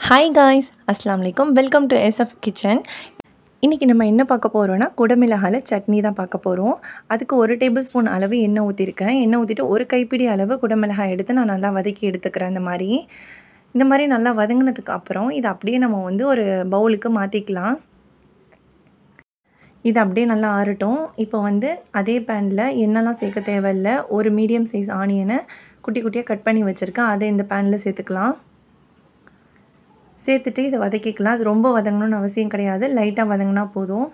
Hi guys, அஸ்ஸலாமு அலைக்கும். Welcome to SF kitchen. இன்றைக்கி நம்ம என்ன பார்க்க போகிறோன்னா குடமிளகாயில் சட்னி தான் பார்க்க போகிறோம். அதுக்கு 1 டேபிள் ஸ்பூன் அளவு எண்ணெய் ஊற்றிருக்கேன். எண்ணெய் ஊற்றிட்டு 1 கைப்பிடி அளவு குடமிளகாய் எடுத்து நான் நல்லா வதக்கி எடுத்துக்கிறேன். இந்த மாதிரி நல்லா வதங்கினதுக்கு அப்புறம் இதை அப்படியே நம்ம ஒரு பவுலுக்கு மாற்றிக்கலாம். இது அப்படியே நல்லா ஆறட்டும். இப்போ அதே பேனில் எண்ணெய்லாம் சேர்க்க தேவையில்லை. ஒரு மீடியம் சைஸ் ஆனியனை குட்டி குட்டியாக கட் பண்ணி வச்சுருக்கேன். அதை இந்த பேனில் சேர்த்துக்கலாம். சேர்த்துட்டு இதை வதக்கிக்கலாம். அது ரொம்ப வதங்கணும்னு அவசியம் கிடையாது, லைட்டாக வதங்கினா போதும்.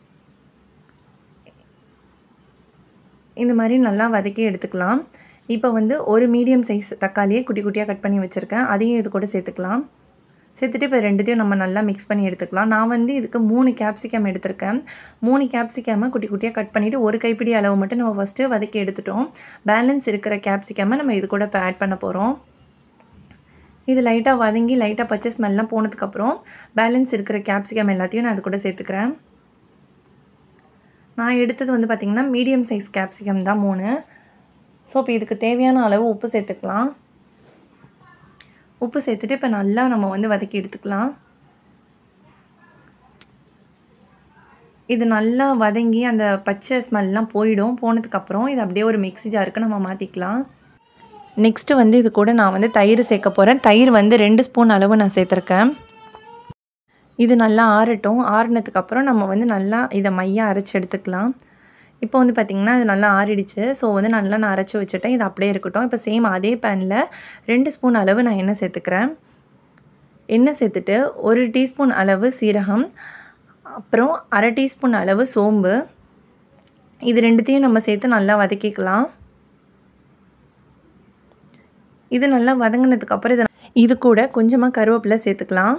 இந்த மாதிரி நல்லா வதக்கி எடுத்துக்கலாம். இப்போ ஒரு மீடியம் சைஸ் தக்காளியை குட்டி குட்டியாக கட் பண்ணி வச்சுருக்கேன். அதையும் இது கூட சேர்த்துக்கலாம். சேர்த்துட்டு இப்போ ரெண்டுத்தையும் நம்ம நல்லா மிக்ஸ் பண்ணி எடுத்துக்கலாம். நான் இதுக்கு 3 கேப்சிகம் எடுத்திருக்கேன். 3 கேப்சிகமை குட்டி குட்டியாக கட் பண்ணிவிட்டு 1 கைப்பிடி அளவு மட்டும் நம்ம ஃபஸ்ட்டு வதக்கி எடுத்துட்டோம். பேலன்ஸ் இருக்கிற கேப்சிகமை நம்ம இது கூட இப்போ ஆட் பண்ண போகிறோம். இது லைட்டாக வதங்கி லைட்டாக பச்சை ஸ்மெல்லாம் போனதுக்கப்புறம் பேலன்ஸ் இருக்கிற கேப்சிகம் எல்லாத்தையும் நான் அது கூட சேர்த்துக்கிறேன். நான் எடுத்தது பார்த்திங்கன்னா மீடியம் சைஸ் கேப்சிகம் தான் 3. ஸோ இப்போ இதுக்கு தேவையான அளவு உப்பு சேர்த்துக்கலாம். உப்பு சேர்த்துட்டு இப்போ நல்லா நம்ம வதக்கி எடுத்துக்கலாம். இது நல்லா வதங்கி அந்த பச்சை ஸ்மெல்லாம் போனதுக்கப்புறம் இது அப்படியே ஒரு மிக்ஸி ஜாருக்கு நம்ம மாற்றிக்கலாம். நெக்ஸ்ட்டு இது கூட நான் தயிர் சேர்க்க போகிறேன். தயிர் 2 ஸ்பூன் அளவு நான் சேர்த்துருக்கேன். இது நல்லா ஆறட்டும். ஆறினதுக்கப்புறம் நம்ம நல்லா இதை மையாக அரைச்சி எடுத்துக்கலாம். இப்போ பார்த்திங்கன்னா இது நல்லா ஆறிடுச்சு. ஸோ நல்லா நான் அரைச்சி வச்சுட்டேன். இது அப்படியே இருக்கட்டும். இப்போ சேம் அதே பேனில் 2 ஸ்பூன் அளவு நான் எண்ணெய் சேர்த்துக்கிறேன். எண்ணெய் சேர்த்துட்டு 1 டீஸ்பூன் அளவு சீரகம், அப்புறம் 1/2 டீஸ்பூன் அளவு சோம்பு, இது ரெண்டுத்தையும் நம்ம சேர்த்து நல்லா வதக்கிக்கலாம். இது நல்லா வதங்கினதுக்கப்புறம் இது கூட கொஞ்சமாக கருவேப்பிலை சேர்த்துக்கலாம்.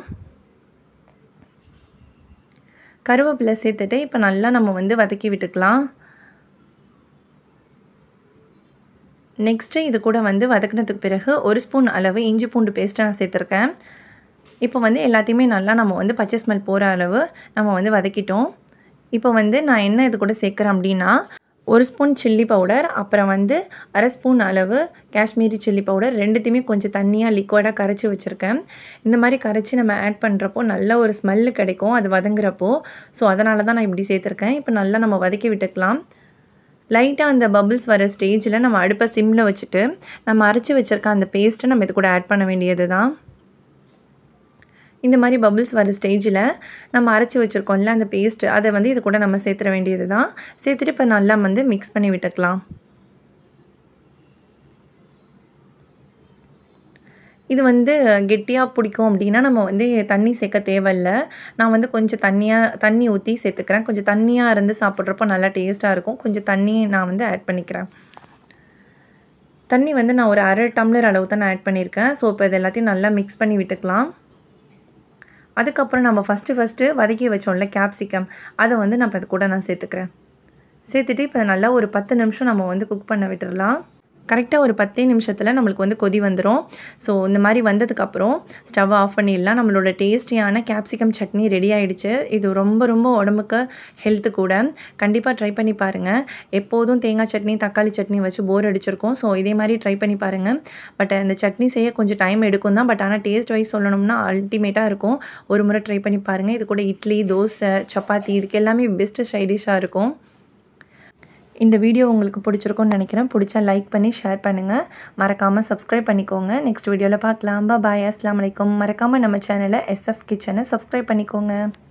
கருவேப்பிலை சேர்த்துட்டு இப்போ நல்லா நம்ம வதக்கி விட்டுக்கலாம். நெக்ஸ்ட்டு இது கூட வதக்கினதுக்கு பிறகு 1 ஸ்பூன் அளவு இஞ்சி பூண்டு பேஸ்ட்டை நான் சேர்த்துருக்கேன். இப்போ எல்லாத்தையுமே நல்லா நம்ம பச்சை ஸ்மெல் போகிற அளவு நம்ம வதக்கிட்டோம். இப்போ நான் என்ன இது கூட சேர்க்குறேன் அப்படின்னா 1 ஸ்பூன் சில்லி பவுடர், அப்புறம் 1/2 ஸ்பூன் அளவு காஷ்மீரி சில்லி பவுடர், ரெண்டுத்தையுமே கொஞ்சம் தண்ணியாக லிக்விடாக கரைச்சி வச்சுருக்கேன். இந்த மாதிரி கரைச்சி நம்ம ஆட் பண்ணுறப்போ நல்ல ஒரு ஸ்மெல்லு கிடைக்கும் அது வதங்குறப்போ. ஸோ அதனால தான் நான் இப்படி சேர்த்துருக்கேன். இப்போ நல்லா நம்ம வதக்கி விட்டுக்கலாம். லைட்டாக அந்த பபிள்ஸ் வர ஸ்டேஜில் நம்ம அடுப்பை சிம்மில் வச்சுட்டு நம்ம அரைச்சி வச்சுருக்க அந்த பேஸ்ட்டை நம்ம இது கூட ஆட் பண்ண வேண்டியது தான். இந்த மாதிரி பபிள்ஸ் வர ஸ்டேஜில் நம்ம அரைச்சி வச்சுருக்கோம்ல அந்த பேஸ்ட்டு, அதை இது கூட நம்ம சேர்த்துற வேண்டியது தான். சேர்த்துட்டு இப்போ நல்லா மிக்ஸ் பண்ணி விட்டுக்கலாம். இது கெட்டியாக பிடிக்கும் அப்படின்னா நம்ம தண்ணி சேர்க்க தேவையில்லை. நான் கொஞ்சம் தண்ணி ஊற்றி சேர்த்துக்கிறேன். கொஞ்சம் தண்ணியாக இருந்து சாப்பிட்றப்போ நல்லா டேஸ்ட்டாக இருக்கும். கொஞ்சம் தண்ணி நான் ஆட் பண்ணிக்கிறேன். தண்ணி நான் ஒரு 1/2 டம்ளர் அளவு தான் நான் ஆட் பண்ணியிருக்கேன். ஸோ இப்போ இது எல்லாத்தையும் நல்லா மிக்ஸ் பண்ணி விட்டுக்கலாம். அதுக்கப்புறம் நம்ம ஃபஸ்ட்டு வதக்கி வச்சோம்ல கேப்சிகம், அதை நான் இது கூட நான் சேர்த்துக்கிறேன். சேர்த்துட்டு இப்போ நல்லா ஒரு 10 நிமிஷம் நம்ம குக் பண்ண விட்டுடலாம். கரெக்டாக ஒரு 10 நிமிஷத்தில் நம்மளுக்கு கொதி வந்துடும். ஸோ இந்த மாதிரி வந்ததுக்கப்புறம் ஸ்டவ் ஆஃப் பண்ணிடலாம். நம்மளோட டேஸ்டியான கேப்சிகம் சட்னி ரெடி ஆகிடுச்சு. இது ரொம்ப ரொம்ப உடம்புக்கு ஹெல்த்து கூட. கண்டிப்பாக ட்ரை பண்ணி பாருங்கள். எப்போதும் தேங்காய் சட்னி தக்காளி சட்னி வச்சு போர் அடிச்சிருக்கோம். ஸோ இதே மாதிரி ட்ரை பண்ணி பாருங்கள். பட் அந்த சட்னி செய்ய கொஞ்சம் டைம் எடுக்கும் தான். பட் ஆனால் டேஸ்ட் வைஸ் சொல்லணும்னா அல்டிமேட்டாக இருக்கும். ஒரு முறை ட்ரை பண்ணி பாருங்கள். இது கூட இட்லி, தோசை, சப்பாத்தி இதுக்கு எல்லாமே பெஸ்ட்டு சைட் டிஷ்ஷாக இருக்கும். இந்த வீடியோ உங்களுக்கு பிடிச்சிருக்கும்னு நினைக்கிறேன். பிடிச்சா லைக் பண்ணி ஷேர் பண்ணுங்கள். மறக்காமல் சப்ஸ்கிரைப் பண்ணிக்கோங்க. நெக்ஸ்ட் வீடியோவில் பார்க்கலாம். பாய், அஸ்ஸலாமு அலைக்கும். மறக்காமல் நம்ம சேனலை SF கிச்சனை சப்ஸ்கிரைப் பண்ணிக்கோங்க.